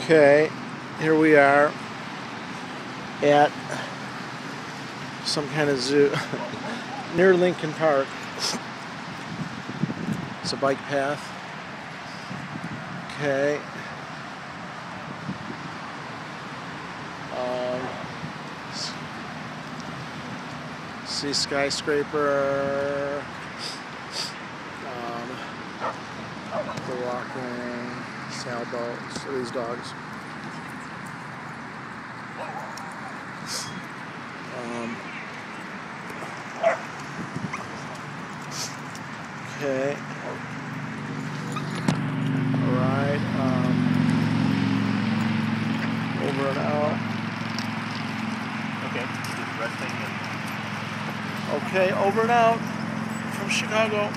Okay, here we are at some kind of zoo near Lincoln Park. It's a bike path. Okay. See skyscraper. The walking sailboats. These dogs. Okay. Alright. Over and out. Okay, over and out from Chicago.